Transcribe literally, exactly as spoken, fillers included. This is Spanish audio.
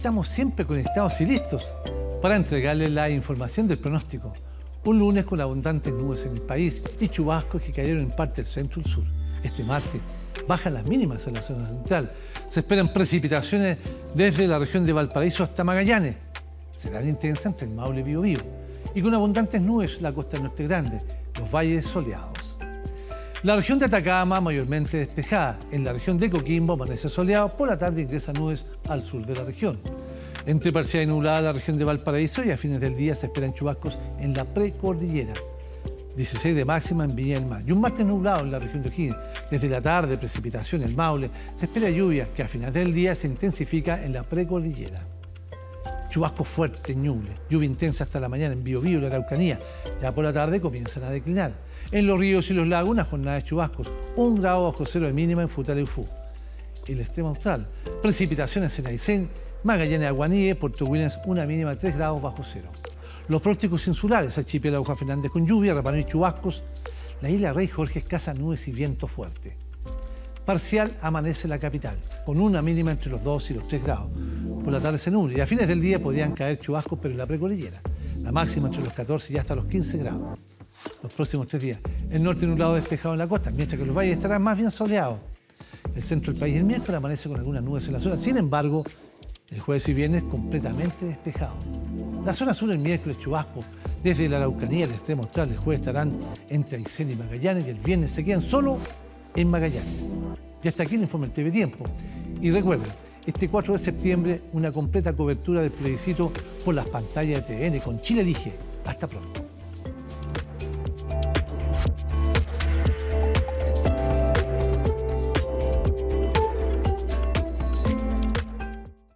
estamos siempre conectados y listos para entregarles la información del pronóstico. Un lunes con abundantes nubes en el país y chubascos que cayeron en parte del centro y el sur. Este martes bajan las mínimas en la zona central. Se esperan precipitaciones desde la región de Valparaíso hasta Magallanes. Serán intensas entre el Maule y Biobío. Y con abundantes nubes la costa norte grande, los valles soleados. La región de Atacama mayormente despejada. En la región de Coquimbo amanece soleado. Por la tarde ingresan nubes al sur de la región. Entre parcial y nublada la región de Valparaíso y a fines del día se esperan chubascos en la precordillera. dieciséis de máxima en Viña del Mar. Y un martes nublado en la región de O'Higgins. Desde la tarde, precipitación en el Maule. Se espera lluvia que a final del día se intensifica en la precordillera. Chubascos fuertes, Ñuble. Lluvia intensa hasta la mañana en Biobío y la Araucanía. Ya por la tarde comienzan a declinar. En los ríos y los lagos una jornada de chubascos. Un grado bajo cero de mínima en Futaleufú. El extremo austral. Precipitaciones en Aysén, Magallanes, Aguaníe, Puerto Williams, una mínima de tres grados bajo cero. Los pronósticos insulares, archipiélago Juan Fernández con lluvia, Rapa Nui y chubascos. La isla Rey Jorge escasa nubes y viento fuerte. Parcial amanece la capital, con una mínima entre los dos y los tres grados. Por la tarde se nubla y a fines del día podrían caer chubascos, pero en la precordillera. La máxima entre los catorce y hasta los quince grados. Los próximos tres días, el norte nublado despejado en la costa, mientras que los valles estarán más bien soleados. El centro del país el miércoles amanece con algunas nubes en la zona. Sin embargo, el jueves y viernes completamente despejado. La zona sur el miércoles chubasco. Desde la Araucanía al extremo austral el jueves estarán entre Aysén y Magallanes y el viernes se quedan solo en Magallanes. Y hasta aquí el informe del T V Tiempo. Y recuerden, este cuatro de septiembre una completa cobertura del plebiscito por las pantallas de T V N con Chile Elige. Hasta pronto.